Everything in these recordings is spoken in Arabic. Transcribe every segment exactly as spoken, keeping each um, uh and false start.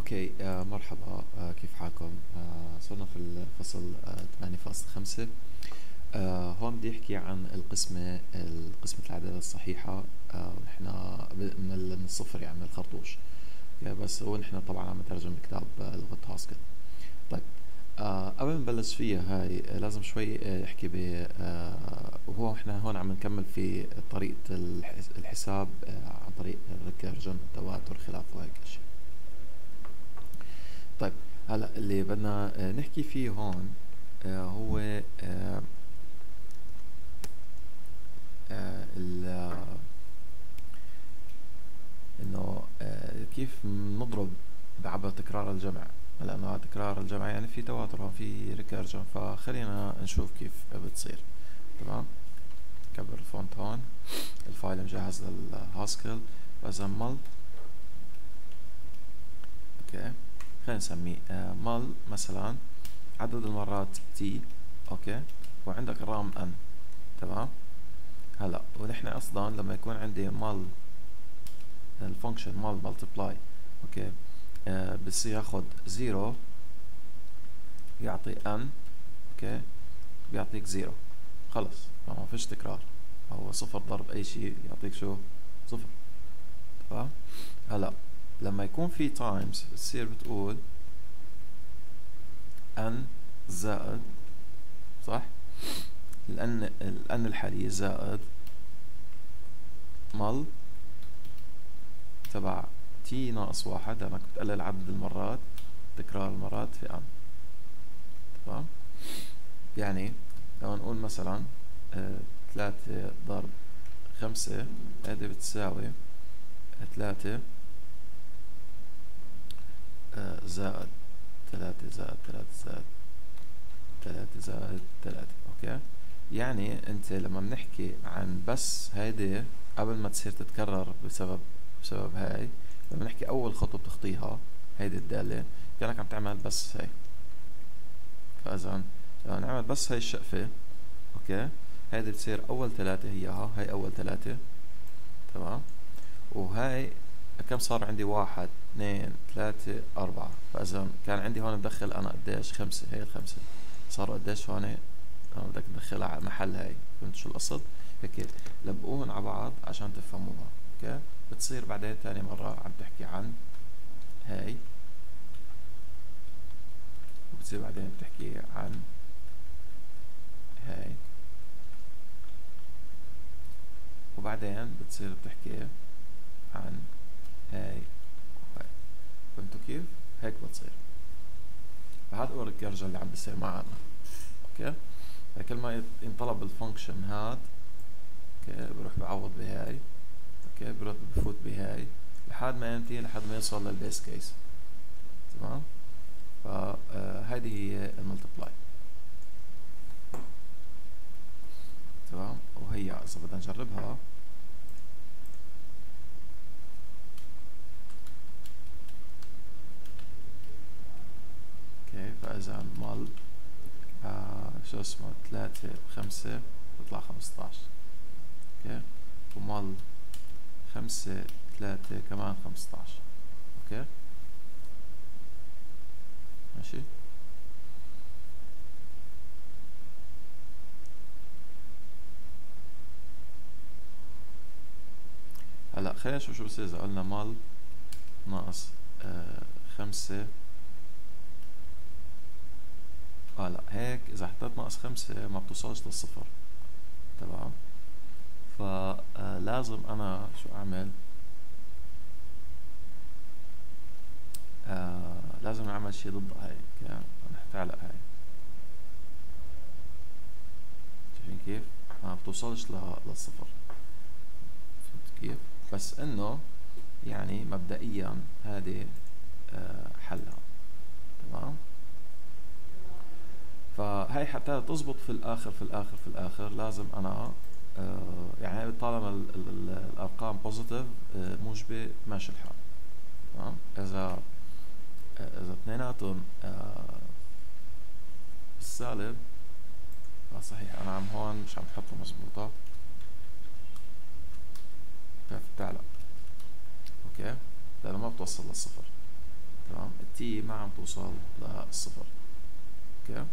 اوكي، آه مرحبا. آه كيف حالكم؟ آه صرنا في الفصل آه ثمانية فاصلة خمسة. آه هون بدي احكي عن القسمة القسمة الأعداد الصحيحة. آه ونحن من ال- من الصفر، يعني من الخرطوش. اوكي، بس هو نحن طبعا عم نترجم كتاب آه لغة هاسكل. طيب، آه قبل ما نبلش فيها هاي، آه لازم شوي آه نحكي ب آه وهو احنا هون عم نكمل في طريقة الحس- الحساب آه عن طريق الريكيرجن، التواتر، خلافه، وهيك اشياء. طيب، هلا اللي بدنا آه، نحكي فيه هون آه، هو آه، آه، ال- آه، انه آه، كيف نضرب عبر تكرار الجمع. لانه تكرار الجمع يعني في تواتر، هون في ريكيرجن، فخلينا نشوف كيف بتصير. تمام. كبر الفونت هون. الفايل مجهز للهاسكل. بزمل. اوكي، خلينا نسميه آه، مل مثلا عدد المرات تي. اوكي، وعندك الرقم ان. تمام. هلا ونحن اصلا لما يكون عندي مال الفانكشن مال مالتبلاي، اوكي، آه بس ياخد زيرو يعطي ان. اوكي، بيعطيك زيرو. خلص، ما فيش تكرار. هو صفر ضرب اي شيء يعطيك شو؟ صفر. تمام. هلا لما يكون في تايمز بتصير بتقول ان زائد، صح، الان الان الحالية زائد مال تبع تي ناقص واحد، لأنك بتقلل عدد المرات، تكرار المرات في ان. تمام. يعني لو نقول مثلا آه ثلاثة ضرب خمسة، هذه بتساوي ثلاثة آه زائد ثلاثة زائد ثلاثة زائد ثلاثة زائد ثلاثة. اوكي، يعني انت لما بنحكي عن بس هيدي قبل ما تصير تتكرر بسبب بسبب هاي، لما نحكي اول خطوة بتخطيها هيدي الدالة، كأنك عم تعمل بس هاي. فاذا لو نعمل بس هاي الشقفة، اوكي، هيدي بتصير اول ثلاثة هيها، هاي اول ثلاثة. تمام. وهاي كم صار عندي؟ واحد، اثنين، ثلاثة، أربعة. فإذا كان عندي هون بدخل أنا قديش؟ خمسة. هي الخمسة صاروا قديش هون؟ أنا بدك تدخلها على محل هاي. فهمت شو القصد؟ هيك لبقوهن على بعض عشان تفهموها. اوكي، بتصير بعدين ثاني مرة عم تحكي عن هاي، وبتصير بعدين بتحكي عن هاي، وبعدين بتصير بتحكي عن هاي وهاي. فهمتوا كيف؟ هيك بتصير. فهذا هو الريكيرجن اللي عم بيصير معنا. اوكي، كل ما ينطلب الفانكشن هاد، اوكي، بروح بعوض بهاي. اوكي، بروح بفوت بهاي لحد ما ينتهي، لحد ما يوصل للبيس كيس. تمام. فهذه هي الملتبلاي. تمام. وهي اذا بدنا نجربها، اوكي، فاذا مال آه شو اسمه ثلاثة خمسة بيطلع خمسطعش. اوكي، ومال خمسة ثلاثة كمان خمسطعش. اوكي، ماشي. هلا خلينا نشوف شو بصير اذا قلنا مال ناقص آه خمسة. اه لا، هيك اذا حطيت ناقص خمسة ما بتوصلش للصفر. تمام. فلازم انا شو اعمل؟ آه لازم اعمل شي ضد هاي. اوكي، نحتعلق هاي. شايفين كيف؟ ما بتوصلش للصفر. فهمت كيف؟ بس انه يعني مبدئيا هذه آه حلها. تمام. فهي حتى تزبط في الاخر في الاخر في الاخر لازم انا آه يعني طالما ال ال ال الارقام بوزيتيف آه موجبه ماشي الحال. تمام. اذا آه اذا اثنيناتهم آه بالسالب، اه صحيح انا عم هون مش عم حطها مزبوطه، فبتعلق. اوكي، لانه ما بتوصل للصفر. تمام. التي ما عم توصل للصفر. اوكي.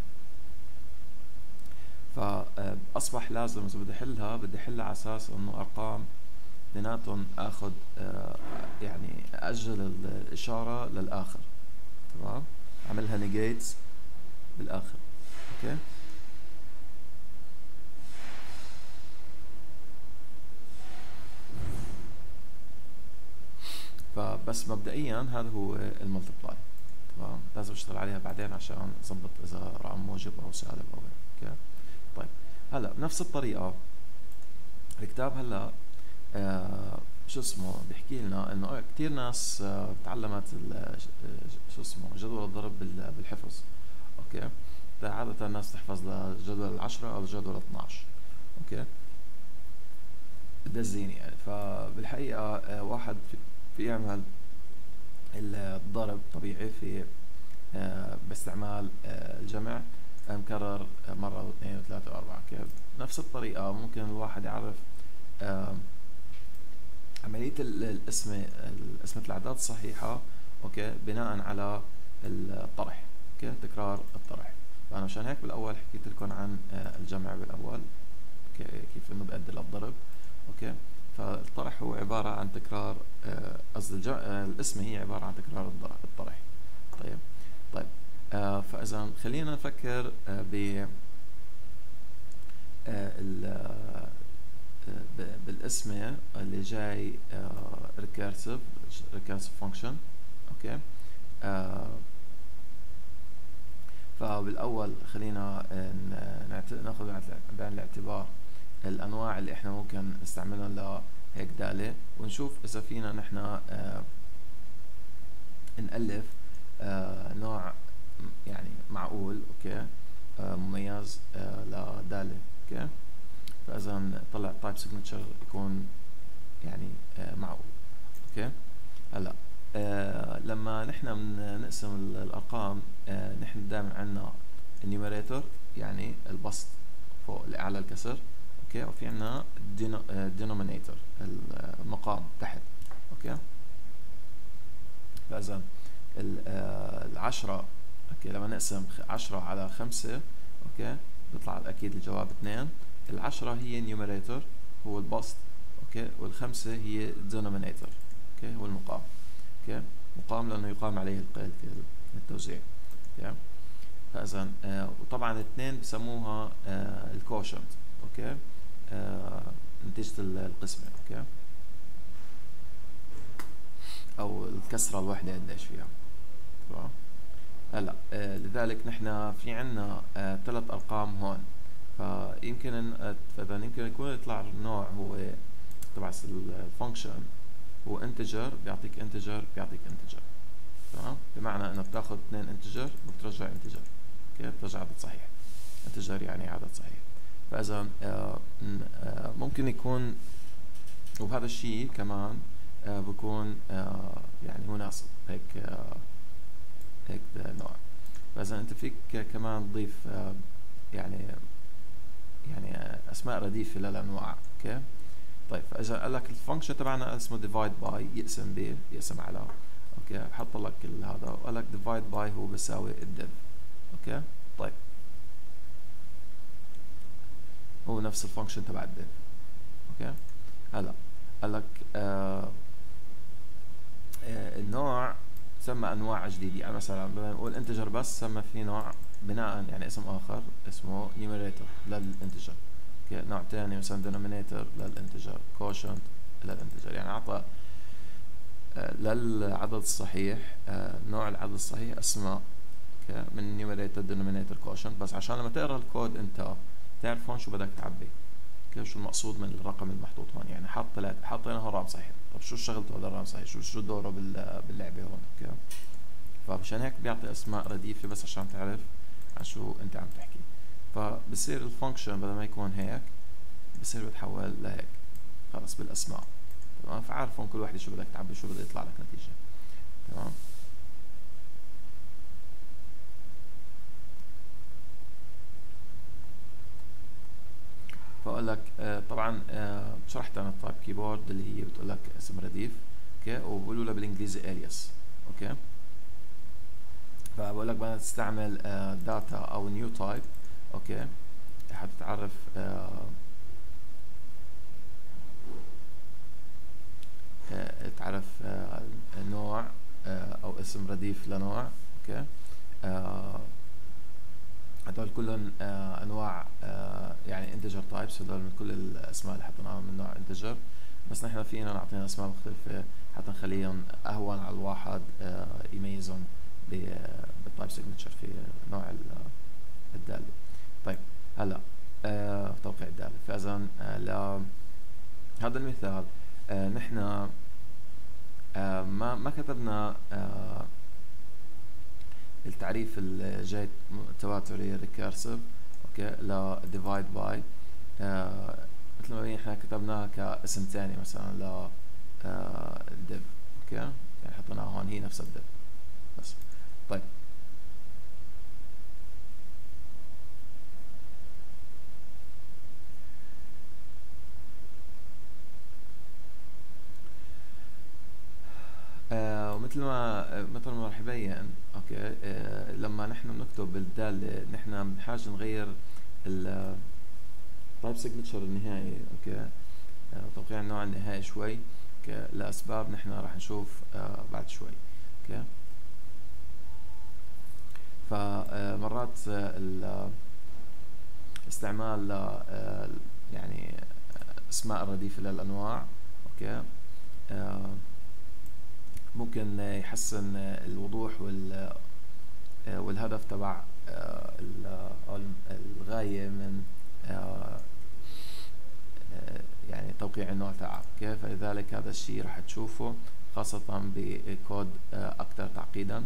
فاصبح لازم اذا بدي احلها بدي احلها على اساس انه ارقام اثنيناتهم اخذ آه يعني اجل الاشاره للاخر. تمام. اعملها نيجيتس بالاخر. اوكي. فبس مبدئيا هذا هو الملتبلاي. تمام. لازم اشتغل عليها بعدين عشان اظبط اذا رقم موجب او سالب او هيك. اوكي. طيب هلا بنفس الطريقه الكتاب هلا آه شو اسمه بيحكي لنا انه كثير ناس آه تعلمت شو اسمه جدول الضرب بالحفظ. اوكي. عادة الناس تحفظ لجدول العشرة او جدول اثناشر. اوكي. دزيني يعني. فبالحقيقة آه واحد في, في يعمل الضرب طبيعي في آه باستعمال آه الجمع مكرر آه مرة واثنين وثلاثة واربعة. كيف نفس الطريقة ممكن الواحد يعرف آه عملية القسمة قسمة الأعداد الصحيحة. أوكي. بناء على الطرح. أوكي. تكرار الطرح. فأنا مشان هيك بالأول حكيت لكم عن الجمع بالأول كيف إنه بيؤدي للضرب. أوكي. فالطرح هو عبارة عن تكرار قصدي القسمة هي عبارة عن تكرار الطرح. طيب طيب آه فإذا خلينا نفكر آه ب آه بالقسمة اللي جاي ريكيرسيف ريكيرسيف فانكشن. اوكي. آه فبالاول خلينا ناخذ بعين الاعتبار الانواع اللي احنا ممكن نستعملها لهيك دالة ونشوف اذا فينا نحن آه نألف آه نوع يعني معقول. اوكي. آه مميز آه لدالة. اوكي. فاذا طلع تايب سيجنتشر يكون يعني آه معقول. اوكي. هلا آه لما نحن بنقسم الارقام آه نحن دائما عندنا النيوميريتور يعني البسط فوق الاعلى الكسر. اوكي. وفي عندنا الدينومينيتور المقام تحت. اوكي. فاذا آه العشرة اوكي لما نقسم عشرة على خمسة اوكي بيطلع اكيد الجواب اثنين. العشرة هي نيوميريتور هو البسط. اوكي. والخمسة هي denominator. اوكي. هو المقام. اوكي. مقام لانه يقام عليه القيد التوزيع. اوكي. فاذا آه وطبعا الاثنين بسموها آه الكوشنت. اوكي. آه نتيجة القسمة. اوكي. او الكسرة الواحدة قديش فيها. تمام. هلا آه لذلك نحن في عنا آه ثلاث ارقام هون. فيمكن فاذا يمكن يكون يطلع النوع هو تبع الفانكشن هو انتجر بيعطيك انتجر بيعطيك انتجر. تمام. بمعنى انه بتاخذ اثنين انتجر وبترجع انتجر. اوكي. بترجع عدد صحيح. انتجر يعني عدد صحيح. فاذا آه آه ممكن يكون وبهذا الشيء كمان آه بكون آه يعني مناسب هيك آه هيك نوع. فاذا انت فيك كمان تضيف آه يعني يعني اسماء رديفه للانواع. اوكي. طيب فاذا قال لك الفانكشن تبعنا اسمه ديفايد باي يقسم ب يقسم على. اوكي. حط لك هذا وقال لك ديفايد باي هو بيساوي الديف. اوكي. طيب هو نفس الفانكشن تبع الديف. اوكي. هلا قال لك آه آه النوع سمى انواع جديده. يعني مثلا بدنا نقول انتجر بس سمى في نوع بناء يعني اسم اخر اسمه نيوميريتور للانتجر. اوكي. نوع ثاني مثلا دينومينيتور للانتجر كوشنت للانتجر يعني اعطى آه للعدد الصحيح آه نوع العدد الصحيح اسماء. اوكي. من نيوميريتور دينومينيتور كوشنت بس عشان لما تقرا الكود انت تعرف هون شو بدك تعبي. اوكي. شو المقصود من الرقم المحطوط هون يعني حط ثلاث حطينا هون رقم صحيح. طب شو شغلته هذا الرقم صحيح شو شو دوره باللعبه هون. اوكي. فمشان هيك بيعطي اسماء رديفه بس عشان تعرف عن شو انت عم تحكي. فبصير الفانكشن بدل ما يكون هيك بصير بتحول لهيك خلص بالاسماء. تمام. فعارفون كل وحده شو بدك تعبي شو بده يطلع لك نتيجه. تمام. فاقول لك آه طبعا آه شرحت انا التايب كيبورد اللي هي بتقول لك اسم رديف. اوكي. وبقولوا له بالانجليزي الياس. اوكي. فبقول لك بدنا تستعمل داتا او نيو تايب. اوكي، حتتعرف آه آه تعرف آه نوع آه او اسم رديف لنوع. اوكي، آه هدول كلهم آه انواع آه يعني انتجر تايبس، هدول من كل الاسماء اللي حطيناها من نوع انتجر، بس نحن فينا نعطينا اسماء مختلفة حتى نخليهم اهون على الواحد آه يميزهم بالتايب سيجنتشر في نوع الدالة. طيب هلا آه توقيع الدالة. فاذا آه لهذا المثال آه نحن آه ما ما كتبنا آه التعريف الجاي تواتري ريكيرسيف. اوكي، ل divide by آه مثل ما احنا كتبناها كاسم ثاني مثلا ل آه div. اوكي، يعني حطيناها هون هي نفس الdiv بس. طيب آه ومثل ما مثل ما رح يبين اوكي آه لما نحن بنكتب الداله نحن بنحاج نغير ال type signature النهائي. اوكي، آه توقيع النوع النهائي شوي لاسباب نحن راح نشوف آه بعد شوي. اوكي، فمرات آه استعمال آه يعني اسماء الرديفه للانواع اوكي آه ممكن يحسن الوضوح وال والهدف تبع الغاية من يعني توقيع النوع تبعه. كيف؟ فلذلك هذا الشيء راح تشوفه خاصة بكود أكثر تعقيدا.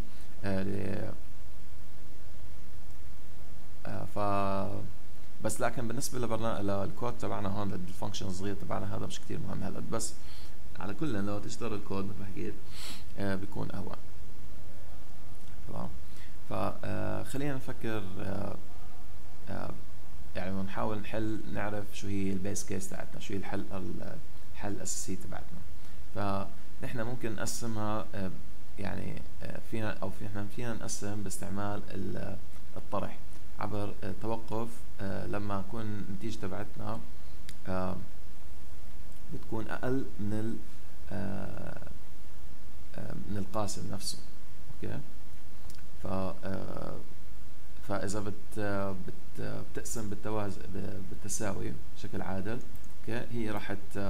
ف بس لكن بالنسبة لبرنامج للكود تبعنا هون الفانكشن الصغير تبعنا هذا مش كتير مهم هلا، بس على كل لو تشتغل الكود مثل ما حكيت آه بيكون اهون. تمام، فخلينا نفكر آه آه يعني ونحاول نحل نعرف شو هي البيس كيس تاعتنا، شو هي الحل الحل الاساسي تبعتنا. فنحن ممكن نقسمها آه يعني آه فينا او فينا فينا نقسم باستعمال الطرح عبر التوقف آه لما تكون النتيجة تبعتنا آه بتكون اقل من ال آه آه من القاسم نفسه. اوكي، ف آه فاذا بت بت بتقسم بالتوازي بالتساوي بشكل عادل اوكي هي راح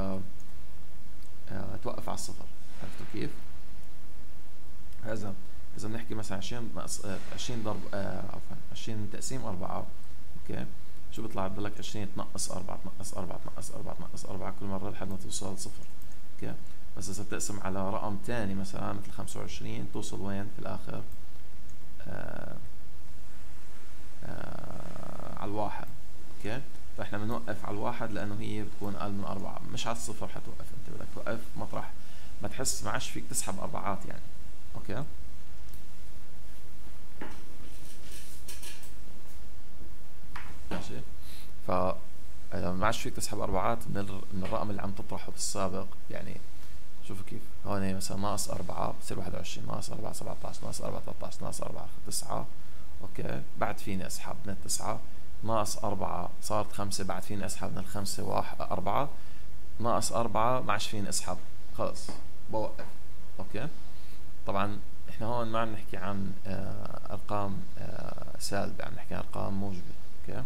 توقف على الصفر. عرفتوا كيف؟ اذا اذا بنحكي مثلا عشرين ناقص عشرين ضرب آه عفوا عشرين تقسيم أربعة اوكي شو بيطلع؟ بضلك عشرين تنقص أربعة تنقص أربعة تنقص أربعة تنقص أربعة كل مرة لحد ما توصل لصفر. اوكي، بس إذا بتقسم على رقم تاني مثلا مثل خمسة وعشرين توصل وين في الآخر؟ آه آه على الواحد. اوكي، فاحنا بنوقف على الواحد لأنه هي بتكون أقل من أربعة، مش على الصفر حتوقف، أنت بدك توقف مطرح ما تحس ما عادش فيك تسحب أربعات يعني. اوكي، ماشي، ف ما عادش فيك تسحب أربعات من من الرقم اللي عم تطرحه بالسابق. يعني شوفوا كيف هون مثلا ناقص أربعة بصير واحد وعشرين، ناقص أربعة سبعة عشر، ناقص أربعة ثلاثة عشر، ناقص أربعة تسعة. اوكي، بعد فيني اسحب من التسعة. ناقص أربعة صارت خمسة، بعد فيني اسحب من الخمسة واحد أربعة. ناقص أربعة ما عادش فيني اسحب، خلص بوقف. اوكي، طبعا احنا هون ما عم نحكي عن آه ارقام آه سالبة، عم نحكي عن ارقام موجبة. اوكي،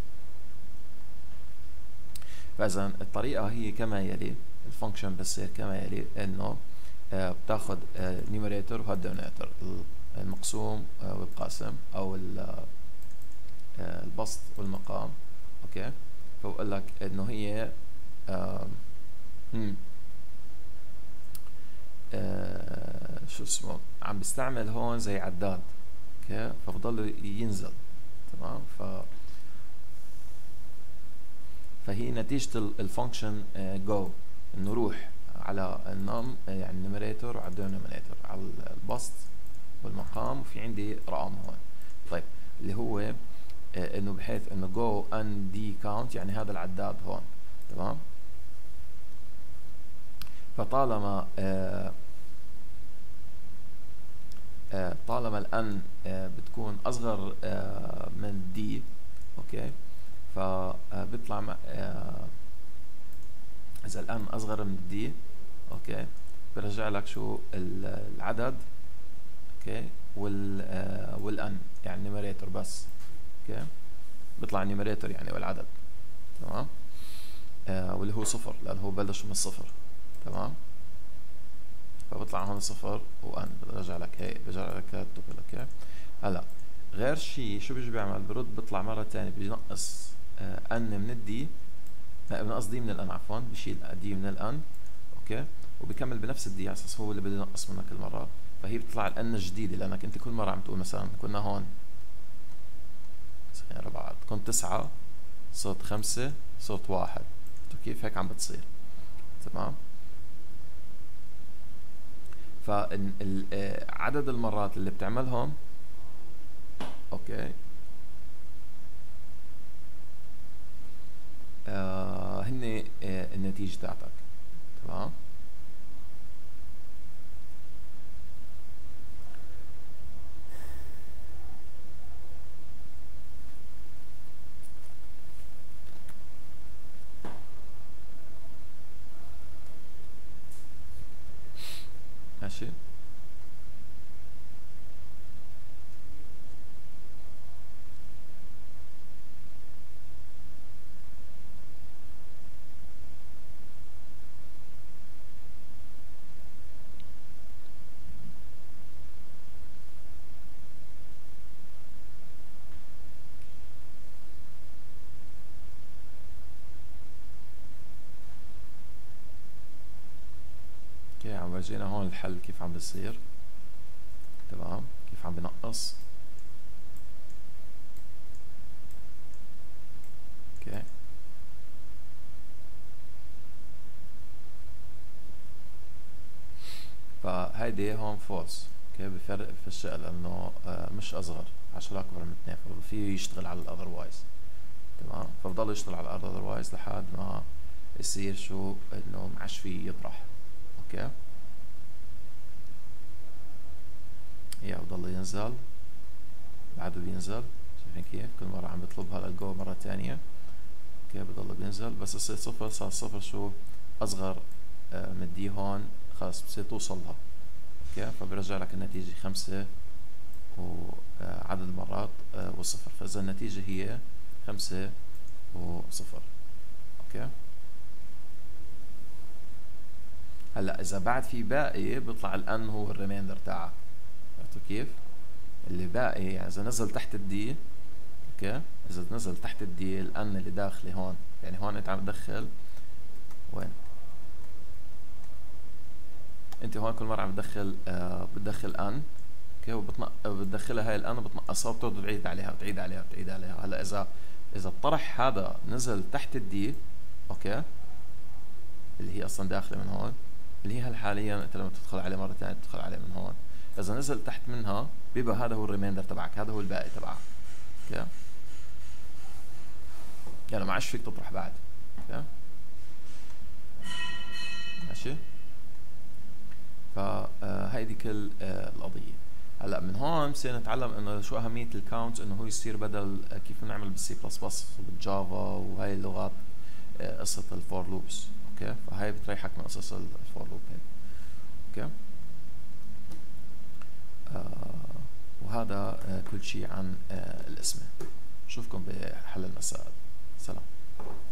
فاذا الطريقة هي كما يلي، الفانكشن بتصير كما يلي انه آه بتاخذ آه نيوميريتور وهالدينوميريتور المقسوم آه والقاسم او آه البسط والمقام. اوكي، فبقول لك انه هي آه آه شو اسمه عم بيستعمل هون زي عداد. اوكي، فبضل ينزل. تمام، ف فهي نتيجة الفانكشن جو انه روح على النم يعني النوميريتور وعلى الدينومينيتور على البسط والمقام، وفي عندي رقم هون. طيب اللي هو آه انه بحيث انه جو ان دي كاونت يعني هذا العداد هون. تمام، فطالما آه آه طالما الان آه بتكون اصغر آه من دي، اوكي، فبيطلع آه اذا الان اصغر من دي، اوكي، برجع لك شو العدد، اوكي، وال آه والان يعني نيميريتور بس، اوكي، بيطلع نيميريتور يعني والعدد، تمام. آه واللي هو صفر لانه هو بلش من الصفر، تمام. فبطلع هون صفر وان، برجع لك هيك، برجع لك الدبل، اوكي. هلا غير شيء شو بيجي بيعمل؟ برد بيطلع مره ثانيه بينقص آه ان من الدي، بنقص دي من الان، عفوا بشيل دي من الان، اوكي، وبكمل بنفس الدي على اساس هو اللي بده ينقص منك كل مره، فهي بتطلع الان الجديده، لانك انت كل مره عم تقول مثلا كنا هون ورا بعض كنت تسعة صوت خمسة صوت واحد، كيف هيك عم بتصير، تمام. فعدد المرات اللي بتعملهم، اوكي، آه هن آه النتيجة تاعتك، تمام. ماشي. اوكي، عم ورجينا هون الحل كيف عم بيصير، تمام، كيف عم بنقص، اوكي. فهيدي هون فولس، اوكي، بفرق في الشيء لانه آه مش اصغر، عشرة اكبر من اثنين، ففيه يشتغل على الاذروايز، تمام. فبضل يشتغل على الاذروايز لحد ما يصير شو انه ما عادش فيه يطرح، اوكي. يا بضل ينزل، بعده بينزل، شايفين كيف كل مرة عم بطلبها للجو مرة تانية، اوكي، بضل بينزل بس يصير صفر، صار صفر شو اصغر آه من دي هون، خلص بتصير توصلها، اوكي. فبرجع لك النتيجة خمسة وعدد المرات آه وصفر، فاذا النتيجة هي خمسة وصفر، اوكي. هلا اذا بعد في باقي بيطلع الان هو الريميندر تاعك، عرفتوا كيف؟ اللي باقي يعني اذا نزل تحت الدي، اوكي، اذا نزل تحت الدي الان اللي داخلي هون، يعني هون انت عم تدخل وين؟ انت هون كل مره عم تدخل آه بتدخل ان، اوكي، وبتنق بتدخلها هاي الان وبتنقصها وبتقعد تعيد عليها وتعيد عليها وتعيد عليها. هلا اذا اذا الطرح هذا نزل تحت الدي، اوكي، اللي هي اصلا داخله من هون، اللي هي هل حاليا انت لما تدخل عليه مره ثانيه تدخل عليه من هون، اذا نزل تحت منها بيبقى هذا هو الريميندر تبعك، هذا هو الباقي تبعك، اوكي. يعني ما عادش فيك تطرح بعد، اوكي، ماشي. فهيدي كل آه القضيه. هلا من هون بصير نتعلم انه شو اهميه الكاونت، انه هو يصير بدل كيف بنعمل بالسي بلس بلس وبالجافا وهي اللغات آه قصه الفور لوبس، اوكي. فهي بتريحك من قصص الفور لوب هيك، اوكي. آه وهذا آه كل شيء عن آه الاسم. نشوفكم بحل المسائل. سلام.